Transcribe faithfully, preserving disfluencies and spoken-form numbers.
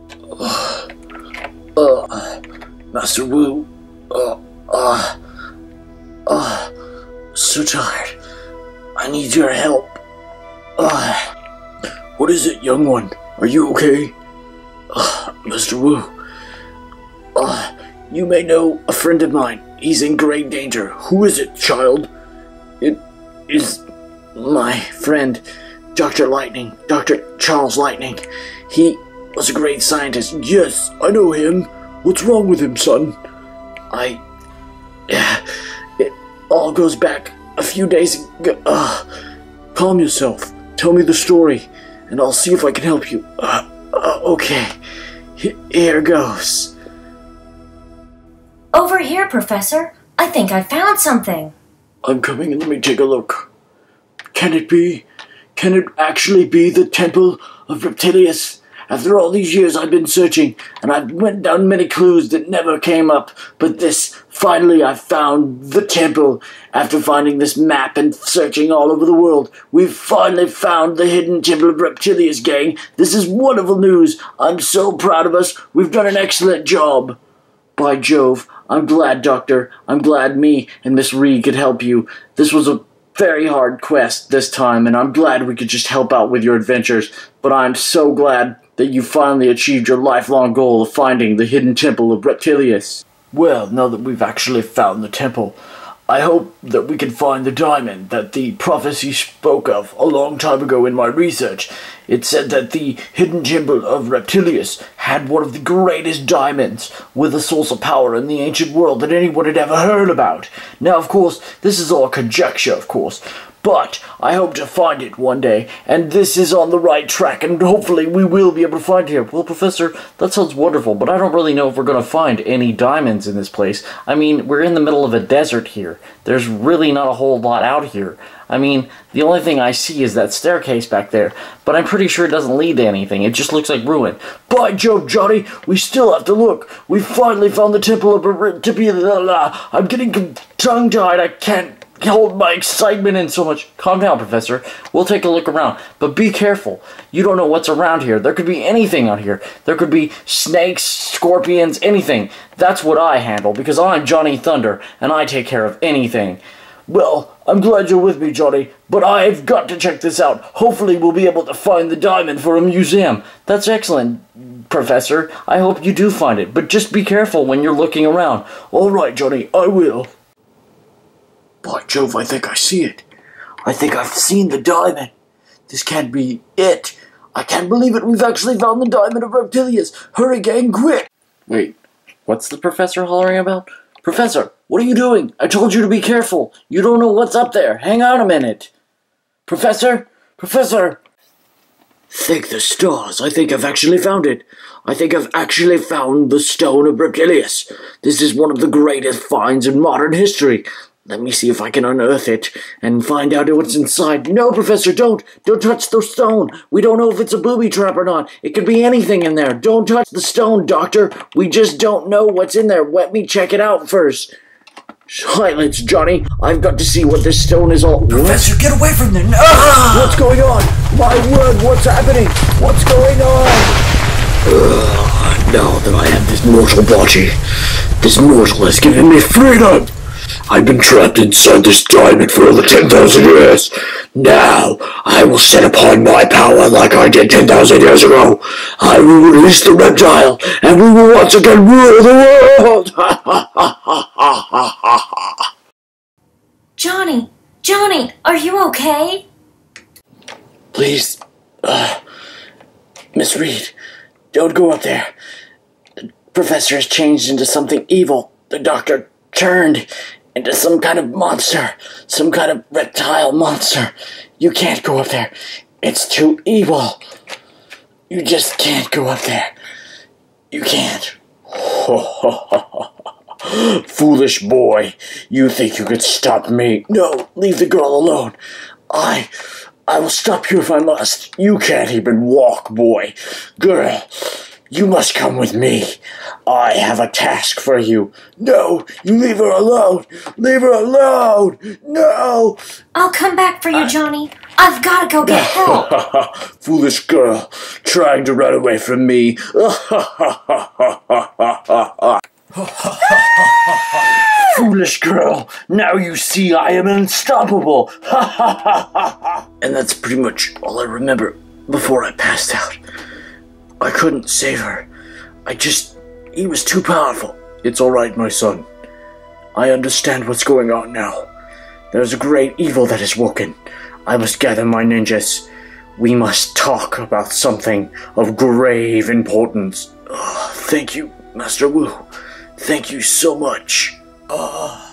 Uh, uh, Master Wu. Uh, uh, uh, so tired. I need your help. Uh, what is it, young one? Are you okay? Uh, Mister Wu. Uh, you may know a friend of mine. He's in great danger. Who is it, child? It is my friend, Doctor Lightning. Doctor Charles Lightning. He was a great scientist. Yes, I know him. What's wrong with him, son? I... Yeah, it all goes back a few days ago. Uh, calm yourself. Tell me the story, and I'll see if I can help you. Uh, uh, okay. H- here goes. Over here, Professor. I think I found something. I'm coming and let me take a look. Can it be? Can it actually be the Temple of Reptilius? After all these years I've been searching, and I've went down many clues that never came up, but this, finally I found the temple. After finding this map and searching all over the world, we've finally found the hidden Temple of Reptilius, gang. This is wonderful news. I'm so proud of us. We've done an excellent job. By Jove, I'm glad, Doctor. I'm glad me and Miss Reed could help you. This was a very hard quest this time, and I'm glad we could just help out with your adventures. But I'm so glad that you finally achieved your lifelong goal of finding the hidden Temple of Reptilius. Well, now that we've actually found the temple, I hope that we can find the diamond that the prophecy spoke of a long time ago in my research. It said that the hidden Temple of Reptilius had one of the greatest diamonds with a source of power in the ancient world that anyone had ever heard about. Now, of course, this is all conjecture, of course, but I hope to find it one day, and this is on the right track, and hopefully we will be able to find it here. Well, Professor, that sounds wonderful, but I don't really know if we're going to find any diamonds in this place. I mean, we're in the middle of a desert here. There's really not a whole lot out here. I mean, the only thing I see is that staircase back there, but I'm pretty sure it doesn't lead to anything. It just looks like ruin. By Jove, Johnny, we still have to look. We finally found the Temple of Reptilius. I'm getting tongue-tied. I can't hold my excitement in so much. Calm down, Professor. We'll take a look around, but be careful. You don't know what's around here. There could be anything out here. There could be snakes, scorpions, anything. That's what I handle, because I'm Johnny Thunder, and I take care of anything. Well, I'm glad you're with me, Johnny, but I've got to check this out. Hopefully we'll be able to find the diamond for a museum. That's excellent, Professor. I hope you do find it, but just be careful when you're looking around. All right, Johnny, I will. By Jove, I think I see it. I think I've seen the diamond. This can't be it. I can't believe it. We've actually found the diamond of Reptilius. Hurry, gang, quick. Wait, what's the professor hollering about? Professor, what are you doing? I told you to be careful. You don't know what's up there. Hang on a minute. Professor? Professor? Thank the stars. I think I've actually found it. I think I've actually found the Stone of Reptilius. This is one of the greatest finds in modern history. Let me see if I can unearth it and find out what's inside. No, Professor, don't. Don't touch the stone. We don't know if it's a booby trap or not. It could be anything in there. Don't touch the stone, Doctor. We just don't know what's in there. Let me check it out first. Silence, Johnny. I've got to see what this stone is all... Professor, what? Get away from there. No! What's going on? My word, what's happening? What's going on? Ugh, now that I have this mortal body, this mortal has given me freedom. I've been trapped inside this diamond for over ten thousand years. Now, I will set upon my power like I did ten thousand years ago. I will release the reptile, and we will once again rule the world. Johnny, Johnny, are you okay? Please, uh, Miss Reed, don't go up there. The professor has changed into something evil. The doctor turned into some kind of monster, some kind of reptile monster. You can't go up there. It's too evil. You just can't go up there. You can't. Foolish boy, you think you could stop me? No, leave the girl alone. I, I will stop you if I must. You can't even walk, boy. Girl, You must come with me. I have a task for you. No, you leave her alone. Leave her alone. No. I'll come back for you, Johnny. I've got to go get help. Foolish girl, trying to run away from me. Foolish girl, now you see I am unstoppable. And that's pretty much all I remember before I passed out. I couldn't save her. I just... he was too powerful. It's alright, my son. I understand what's going on now. There's a great evil that is woken. I must gather my ninjas. We must talk about something of grave importance. Oh, thank you, Master Wu. Thank you so much. Oh.